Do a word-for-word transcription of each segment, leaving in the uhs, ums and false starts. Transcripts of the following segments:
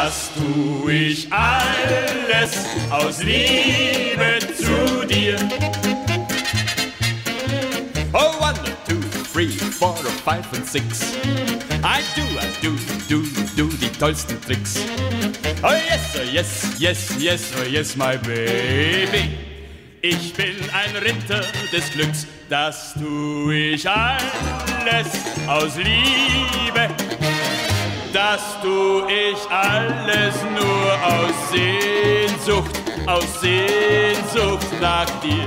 Das tu ich alles aus Liebe zu dir. Oh, one, two, three, four, five and six. I do, I do, do, do die tollsten Tricks. Oh yes, oh yes, yes, yes, oh yes, my baby. Ich bin ein Ritter des Glücks, das tu ich alles aus Liebe. Das tu ich alles nur aus Sehnsucht, aus Sehnsucht nach dir.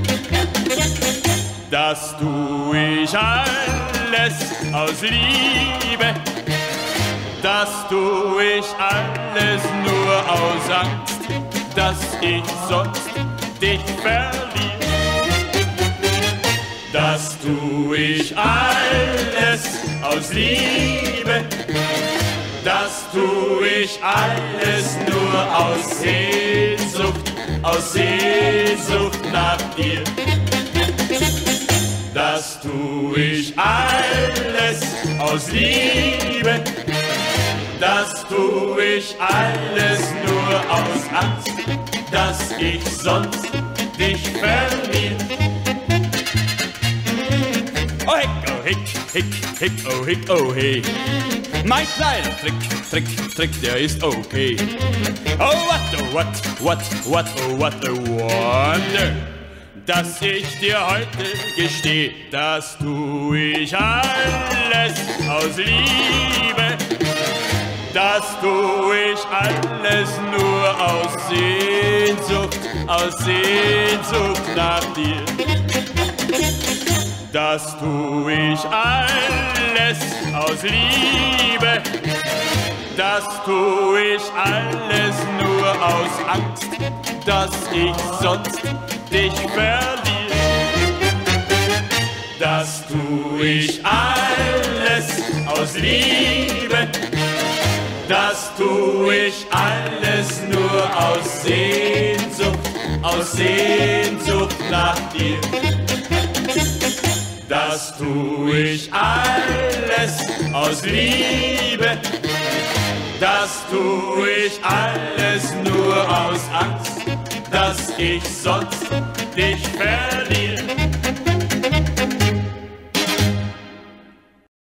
Das tu ich alles aus Liebe. Das tu ich alles nur aus Angst, dass ich sonst dich verliere. Das tu ich alles aus Liebe. Das tu ich alles nur aus Sehnsucht, aus Sehnsucht nach dir. Das tu ich alles aus Liebe. Das tu ich alles nur aus Angst, dass ich sonst dich verliere. Oh hick, oh hick, hick, hick, oh hick, oh hey. Mein kleiner Trick, Trick, Trick, der ist okay. Oh what, oh what, what, what, oh what a wonder. Dass ich dir heute gesteh, das tu ich alles aus Liebe. Das tu ich alles nur aus Sehnsucht, aus Sehnsucht nach dir. Das tu ich alles aus Liebe. Das tu ich alles nur aus Angst, dass ich sonst dich verliere. Das tu ich alles aus Liebe. Das tu ich alles nur aus Sehnsucht, aus Sehnsucht nach dir. Das tu ich alles aus Liebe. Das tu ich alles nur aus Angst, dass ich sonst dich verliere.